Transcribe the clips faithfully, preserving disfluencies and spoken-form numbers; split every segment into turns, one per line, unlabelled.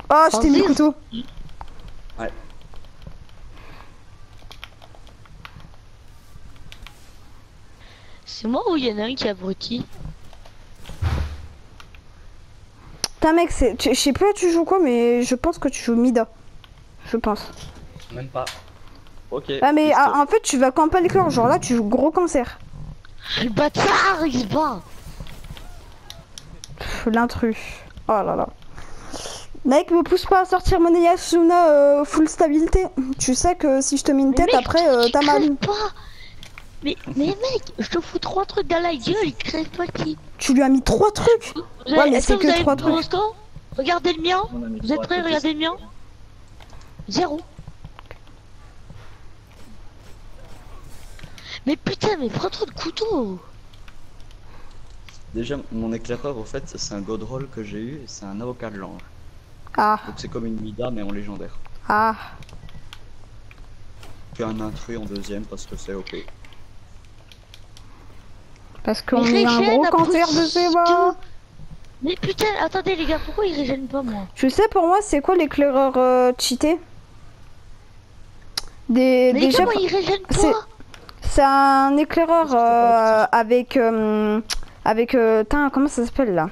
Oh, je t'ai mis le couteau.
Ouais.
C'est moi ou il y en a un qui est abruti?
Putain mec, c'est, je sais pas tu joues quoi, mais je pense que tu joues Mida. Je pense.
Même pas. Ok.
Ah mais
juste...
ah, en fait tu vas camper les cœurs, genre là tu joues gros cancer.
Le bâtard, il se bat.
L'intrus. Oh là là. Mec, me pousse pas à sortir mon Yasuna euh, full stabilité. Tu sais que si je te mets une
Mais
tête
mec,
après euh,
tu
t'as mal.
crèves pas. Mais, mais mec, je te fous trois trucs dans la gueule, il crève pas qui.
Tu lui as mis trois trucs.
Vous
Ouais
avez-
mais
est-ce
c'est
vous
que
avez
trois
le
trucs.
rosto? Regardez le mien.
On a mis
Vous êtes
trois
prêts?
à côté.
Regardez le mien. Zéro. Mais putain, mais prends trop de couteaux.
Déjà, mon éclaireur, au fait, c'est un god roll que j'ai eu et c'est un avocat de l'ange.
Ah,
Donc c'est comme une Mida mais en légendaire.
ah.
Puis un intrus en deuxième parce que c'est O P.
Parce qu'on
Mais
est un
régène,
gros cancer de
abruti,
ses bas.
Mais putain, attendez les gars, pourquoi il régène pas moi?
Tu sais pour moi c'est quoi l'éclaireur euh, cheaté? Des,
Mais
déjà,
comment il régène
c'est-
pas?
c'est un éclaireur euh, avec euh, avec euh, tain, comment ça s'appelle là?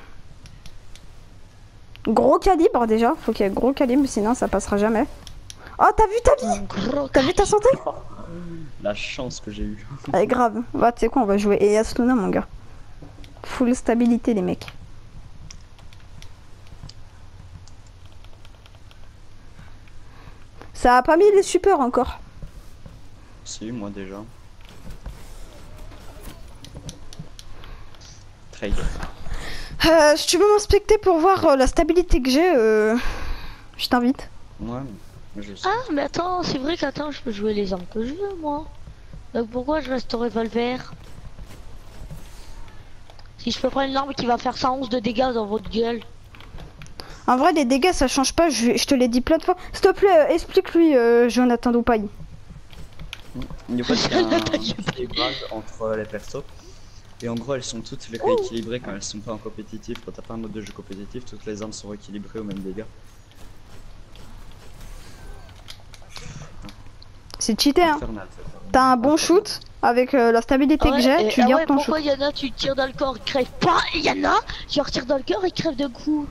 Gros calibre déjà, faut qu'il y ait gros calibre sinon ça passera jamais. Oh t'as vu ta vie?
Un gros
T'as vu ta santé?
La chance que j'ai eue.
Elle est grave. Bah tu sais quoi, on va jouer Yasuna mon gars. Full stabilité les mecs. Ça a pas mis les super encore.
Si, moi déjà. Trade.
Euh, si tu veux m'inspecter pour voir euh, la stabilité que j'ai, euh, je t'invite.
Ouais, mais je sais.
Ah mais attends, c'est vrai qu'attends, je peux jouer les armes que je veux moi. Donc pourquoi je reste au revolver? Si je peux prendre une arme qui va faire cent onze de dégâts dans votre gueule.
En vrai, les dégâts ça change pas, je, je te l'ai dit plein de fois. S'il te plaît, euh, explique-lui, euh, Jonathan Doupaille.
Il y a pas un équilibrage entre les persos. Et en gros, elles sont toutes rééquilibrées quand elles sont pas en compétitif. Quand t'as pas un mode de jeu compétitif, toutes les armes sont rééquilibrées au même dégâts.
C'est cheaté, hein.
Infernal, ça.
T'as un bon shoot avec euh, la stabilité que j'ai, tu
ah
gardes
ouais,
ton
pourquoi
shoot.
il y en a tu tires dans le corps, ils crèvent pas, et il y en a, tu leur tires dans le cœur, ils crèvent de coups.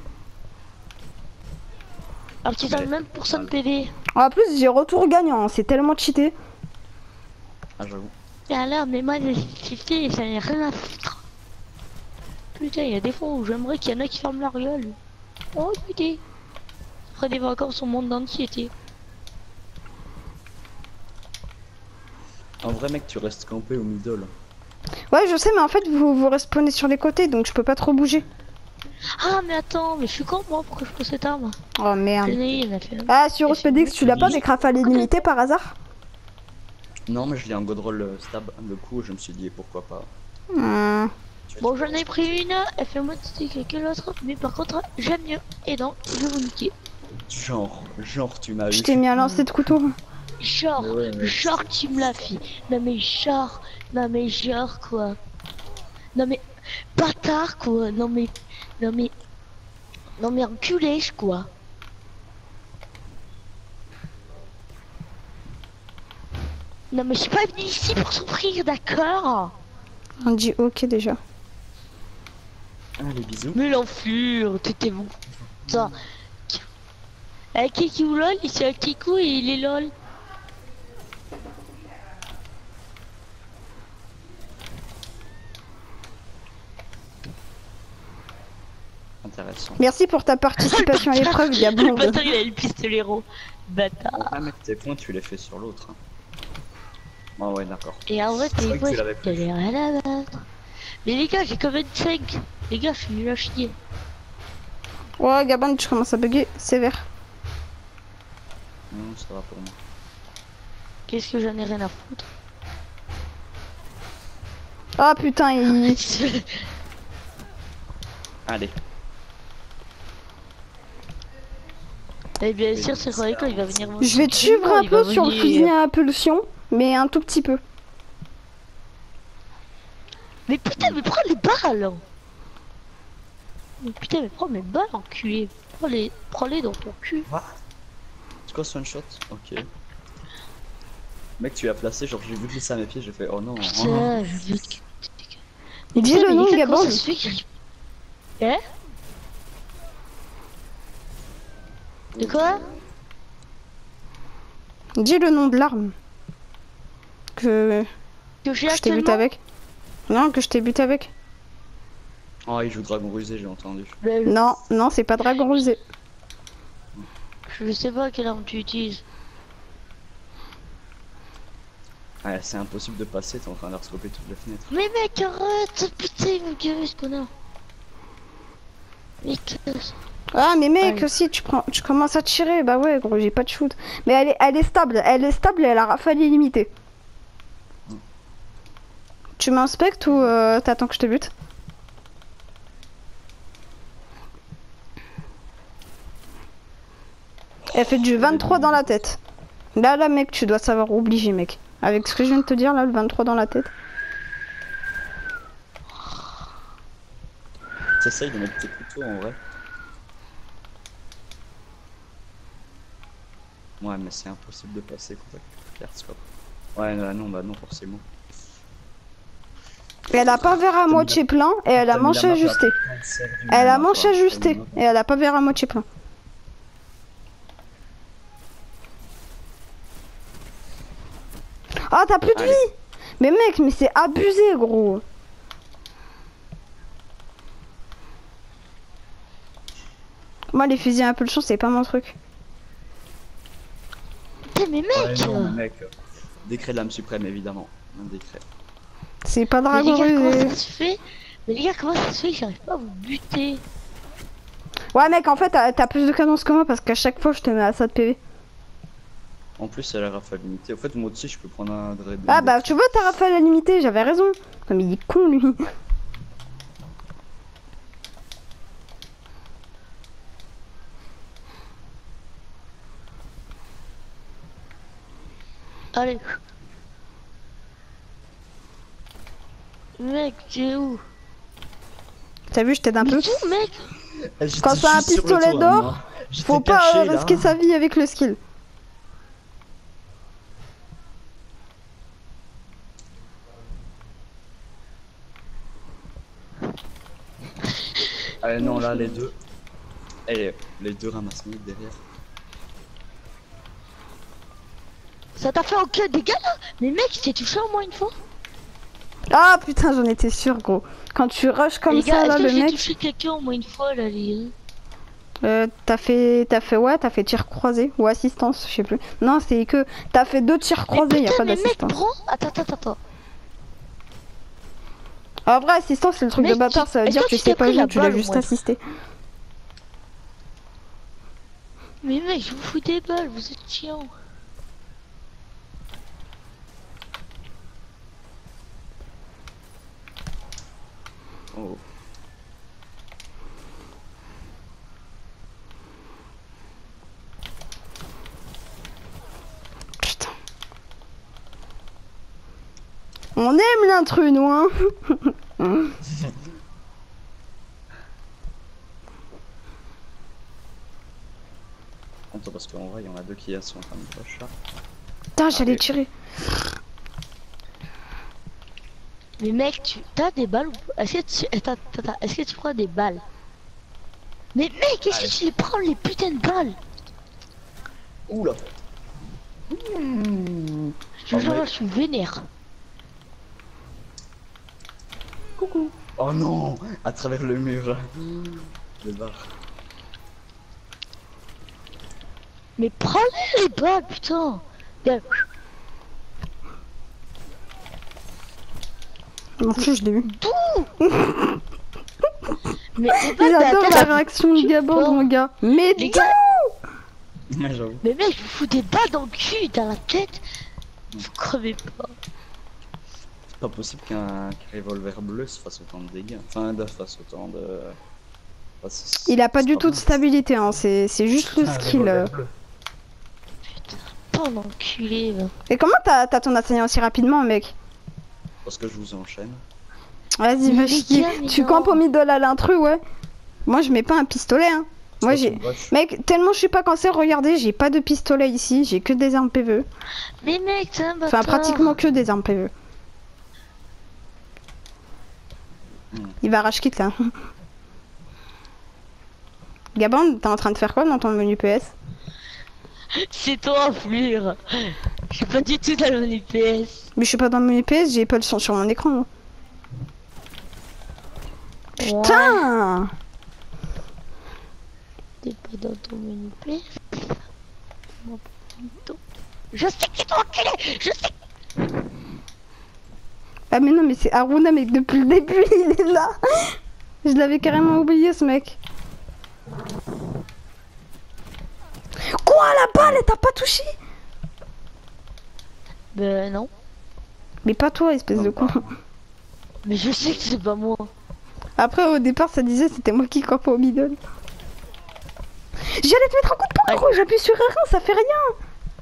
Alors qu'ils ont le même pourcent de P V.
En plus, j'ai retour gagnant, c'est tellement cheaté.
Ah, j'avoue.
Et alors, mais moi, j'ai cheaté, ça n'a rien à foutre. Putain, il y a des fois où j'aimerais qu'il y en a qui ferment leur gueule. Oh putain. Après des vacances au monde entier, t'es.
En vrai, mec, tu restes campé au middle.
Ouais, je sais, mais en fait, vous vous respawnez sur les côtés, donc je peux pas trop bouger.
Ah mais attends, mais je suis con moi, pourquoi je prends cette arme?
Oh merde.
J'en ai une, elle fait-
Ah, sur Ospedix, tu l'as pas des rafales illimitées par hasard?
Non, mais je l'ai en god roll euh, stab. Le coup, je me suis dit pourquoi pas.
Hmm.
Bon, j'en ai pris une, elle fait moins de stick que l'autre, mais par contre, j'aime mieux. Et donc, je vais vous niquer.
Genre, genre, tu m'as eu.
Je t'ai mis un lancer de couteau.
Genre,
Mais ouais, mais
genre, tu me l'as fait. Non mais genre, non mais genre quoi. Non mais, bâtard quoi. Non mais, non mais, non mais enculé quoi. Non mais je suis pas venu ici pour souffrir, d'accord?
On dit ok déjà.
Allez, bisous.
Mais l'enflure, t'étais bon. Ça. Eh, Kikou lol, il c'est un Kikou et il est lol.
Intéressant.
Merci pour ta participation à l'épreuve,
Le
Gabon.
bâtard il a le pistolero. Bâtard.
Ah, mec, tes points, tu les fais sur l'autre. Hein. Ah, ouais, d'accord.
Et en vrai,
C'est
t'es
vrai que
quoi?
tu l'avais
T'as
plus.
rien à battre. Mais les gars, j'ai que vingt-cinq. Les gars, je suis nul à chier.
Ouais, Gabon, tu commences à bugger, sévère.
Non, ça va pour moi.
Qu'est-ce que j'en ai rien à foutre?
Ah putain, il...
Allez.
Et bien sûr, c'est vrai qu'il va venir.
Je vais te suivre un peu sur le fusil à impulsion, mais un tout petit peu.
Mais putain, mais prends les balles. Mais putain, mais prends mes balles, enculé. Prends-les prends-les dans ton cul.
What? C'est quoi ce one shot? Ok. Mec, tu as placé, genre j'ai vu glisser à mes pieds, j'ai fait oh non.
Putain, je veux que... Mais
Dis
putain,
le
mais
nom,
Lika,
Gabon.
comment ça se fait que j'arrive- Hein? De quoi?
Dis le nom de l'arme. Que,
Que j'ai
que je t'ai buté
actuellement?
avec. Non, que je t'ai buté avec.
Oh, il joue dragon rusé, j'ai entendu.
Ben,
Non, non, c'est pas dragon rusé.
je sais pas quelle arme tu utilises.
Ouais, c'est impossible de passer, t'es en train d'arscoper toutes les fenêtres.
Mais mec, arrête! Putain, il me gueule ce connard. Mec,
Ah mais mec,
Allez.
aussi tu prends, tu commences à tirer, bah ouais gros, j'ai pas de shoot. Mais elle est, elle est stable, elle est stable et elle a rafale illimitée.
Mm.
Tu m'inspectes ou euh, t'attends que je te bute? Elle fait du vingt-trois dans la tête. Là là mec, tu dois savoir obliger mec. Avec ce que je viens de te dire là, le vingt-trois dans la tête.
T'essayes de mettre tes couteaux en vrai. Ouais, mais c'est impossible de passer contre la carte scope. Ouais, là, non, bah non, forcément.
Et elle a pas verre à moitié plein et elle a
T'as mis
manche
la map
ajustée.
à cancer du
Elle a
moment,
manche
quoi.
ajustée et elle a pas verre à moitié plein. Ah t'as plus de
Allez.
vie. Mais mec, mais c'est abusé gros. Moi les fusils à impulsion c'est pas mon truc.
putain, mais
Ouais,
mec!
non, mec. euh, Décret de l'âme suprême, évidemment. Un décret.
C'est pas
Mais
dragon
les gars, comment
rusé.
ça se fait? Mais les gars, comment ça se fait que j'arrive pas à vous buter?
Ouais mec, en fait t'as t'as plus de cadence que moi parce qu'à chaque fois je te mets à ça de P V.
En plus, elle a rafale limitée. Au fait, moi aussi, je peux prendre un dread.
Ah bah tu vois t'as Raphaël à limité, j'avais raison. Comme il est con lui.
Allez. Mec, t'es où?
T'as vu je t'aide un peu.
Mais tout, mec!
Quand c'est un pistolet d'or, faut pas euh, risquer sa vie avec le skill.
Ah non, là, les deux. Eh, les deux ramassent mid derrière.
Ça t'a fait aucun dégât là? Mais mec, t'es touché au moins une fois?
Ah putain j'en étais sûr gros. Quand tu rushes comme
Les
ça
gars,
là
est-ce
le
que j'ai
mec.
touché quelqu'un au moins une fois là, les...
Euh, t'as fait, t'as fait ouais, t'as fait tir croisé ou assistance, je sais plus. Non, c'est que t'as fait deux tirs
Mais
croisés, y a
putain,
pas
mais mec,
d'assistance.
prends... Attends, attends, attends.
En vrai, assistance, c'est le truc
Mec,
de bâtard, ça veut
est-ce
dire
que
que tu
tu t'es
sais pas
pris
jouer,
la
tu l'as
balle, au
juste
moins?
assisté.
Mais mec, je vous fous des balles, vous êtes chiant.
Oh.
Putain. On aime l'intrus, nous, hein.
Attends, parce qu'en vrai, il y en a deux qui sont en train de rush là.
Putain, j'allais
Allez.
tirer.
Mais mec, tu t'as des balles ou pas? Est-ce que tu... Attends, attends, attends, est-ce que tu prends des balles? Mais mec, est-ce
Allez.
que tu les prends les putains de balles?
Oula.
Je
Oh,
te jure,
mec.
je suis vénère. Coucou.
Oh non, à travers le mur. Le bar.
Mais prends-les les balles, putain. Viens.
En plus, je l'ai eu.
Mais les balles,
J'adore
mais
la
attends,
réaction de Gabon,
pas.
mon gars. Mais
Les
d'où?
gars,
Ouais, j'avoue.
mais mec, je vous fous des balles dans le cul, dans la tête. Vous crevez pas.
C'est pas possible qu'un qu'un revolver bleu se fasse autant de dégâts. Enfin, de fasse autant de. Enfin, c'est-
Il a pas
c'est
du tout de
bien.
stabilité, hein. C'est c'est juste le
Un
skill.
revolver
euh.
bleu.
Pas l'enculé, va.
Et comment t'as t'as ton assaillant aussi rapidement, mec?
Parce que je vous enchaîne.
Vas-y,
Mais
va
les
chier.
gars, mais
Tu
non.
campes au middle à l'intrus, ouais. Moi je mets pas un pistolet hein. Moi j'ai... Mec, tellement je suis pas cancer, regardez, j'ai pas de pistolet ici, j'ai que des armes P V E.
Mais mec, c'est un bâtard.
Enfin pratiquement que des armes P V E. Mm. Il va rage quitte là. Gabon, t'es en train de faire quoi dans ton menu P S?
C'est toi, Flure. Je suis pas du tout dans le menu P S.
Mais je suis pas dans le menu P S, j'ai pas le son sur mon écran. Moi. Putain ouais.
T'es pas dans ton menu P S. Je sais que c'est toi enculé. Je sais.
Ah mais non mais c'est Aruna mec, depuis le début il est là. Je l'avais carrément oublié ce mec. Quoi la balle elle t'a pas touché?
Ben non.
Mais pas toi espèce non, de con.
Mais je sais que c'est pas moi.
Après au départ ça disait c'était moi qui campais au middle. J'allais te mettre un coup de poing gros, j'appuie sur R un, ça fait rien.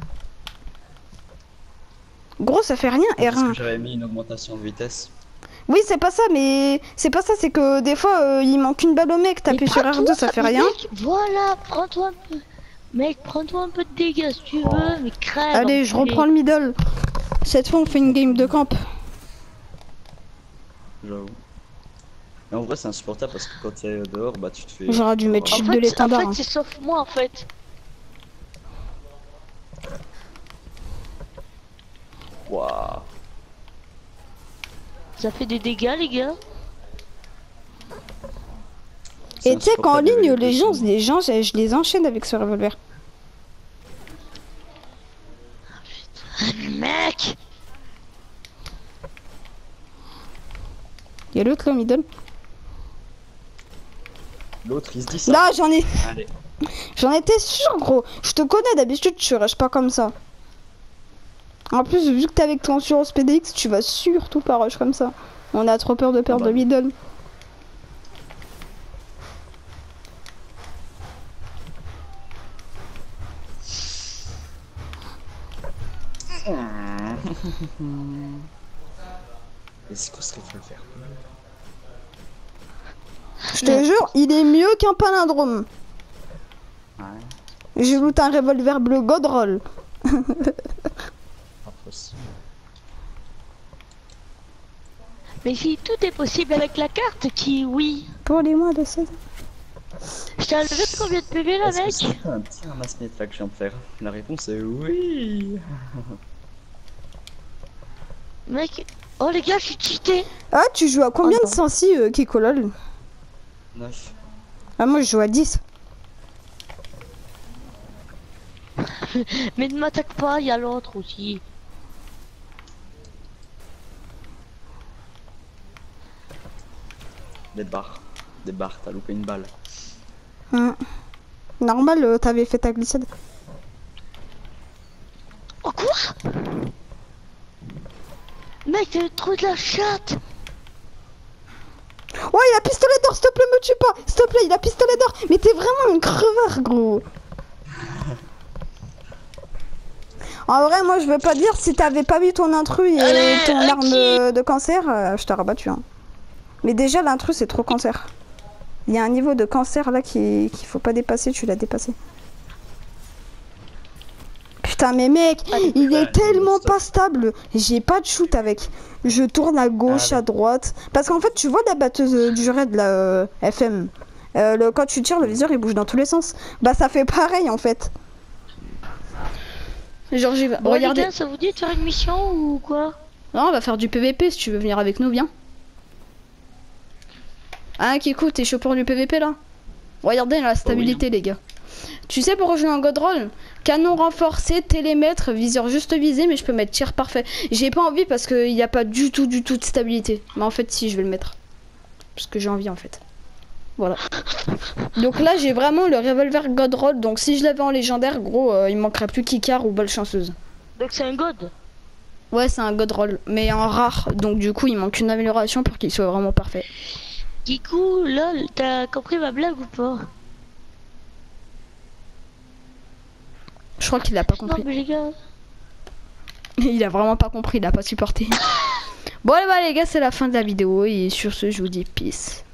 Gros ça fait rien R un.
Parce que j'avais mis une augmentation de vitesse.
Oui c'est pas ça mais c'est pas ça, c'est que des fois euh, il manque une balle au mec, t'appuies sur R deux ça fait rien.
Mec, voilà, prends-toi un peu. Mec, prends-toi un peu de dégâts si tu veux, mais crève.
Allez je reprends le middle. Cette fois on fait une game de camp.
J'avoue. Mais en vrai c'est insupportable parce que quand t'es dehors bah tu te fais...
J'aurais dû mettre chute de l'étendard.
En fait c'est sauf moi en fait.
Waouh.
Ça fait des dégâts les gars.
Et tu sais qu'en ligne les gens, les gens je, je les enchaîne avec ce revolver.
Oh, putain, mec.
Y'a l'autre là au middle.
L'autre il se dit ça.
Là j'en ai.
Allez.
J'en étais sûr gros. Je te connais d'habitude, tu rushes pas comme ça. En plus vu que t'es avec ton sur P D X, tu vas surtout pas rush comme ça. On a trop peur de perdre ah bah. le middle.
Est-ce qu'on serait fait le faire?
Je te jure, il est mieux qu'un palindrome.
Ouais.
J'ai loot un revolver bleu Godroll.
Mais si tout est possible avec la carte qui oui.
Pour les mois de seize.
Je t'ai enlevé combien de P V là mec?
C'est un petit ramasse-miettes là que je viens de faire. La réponse est oui.
Mec, oh les gars je suis cheaté.
Ah tu joues à combien
oh,
de sensi euh, Kikolol?
neuf.
Ah moi je joue à dix.
Mais ne m'attaque pas, il y a l'autre aussi.
Des barres. Des barres, t'as loupé une balle.
Hum. Normal, euh, t'avais fait ta glissade.
Oh quoi? Mec, t'as trop de la chatte.
Ouais, il a pistolet d'or, s'il te plaît, me tue pas. S'il te plaît, il a pistolet d'or. Mais t'es vraiment un crevard, gros. En vrai, moi, je veux pas dire si t'avais pas vu ton intrus et Allez, ton arme de, de cancer, euh, je t'aurais rabattu. Hein. Mais déjà, l'intrus, c'est trop cancer. Il y a un niveau de cancer là qu'il qu'il faut pas dépasser, tu l'as dépassé. Putain, mais mec, il est tellement pas stable. J'ai pas de shoot avec. Je tourne à gauche, à droite. Parce qu'en fait, tu vois la batteuse du raid, la euh, F M. Euh, le, quand tu tires, le viseur il bouge dans tous les sens. Bah, ça fait pareil en fait. Genre, j'ai.
Bon, regardez. Les gars, ça vous dit de faire une mission ou quoi?
Non, on va faire du P V P si tu veux venir avec nous, viens. Ah, Kikou, t'es chaud pour du P V P là? Regardez la stabilité, oh, oui. Les gars. Tu sais pourquoi je joue en Godroll? Canon renforcé, télémètre, viseur juste visé, mais je peux mettre tir parfait. J'ai pas envie parce qu'il n'y a pas du tout, du tout de stabilité. Mais en fait, si, je vais le mettre. Parce que j'ai envie en fait. Voilà. Donc là, j'ai vraiment le revolver Godroll. Donc si je l'avais en légendaire, gros, euh, il manquerait plus Kikar ou balle chanceuse.
Donc c'est un God?
Ouais, c'est un Godroll, mais en rare. Donc du coup, il manque une amélioration pour qu'il soit vraiment parfait.
Kikou, lol, t'as compris ma blague ou pas?
Je crois qu'il a pas compris.
Non, mais les gars...
Il a vraiment pas compris, il a pas supporté. Bon, bah les gars, c'est la fin de la vidéo et sur ce, je vous dis peace.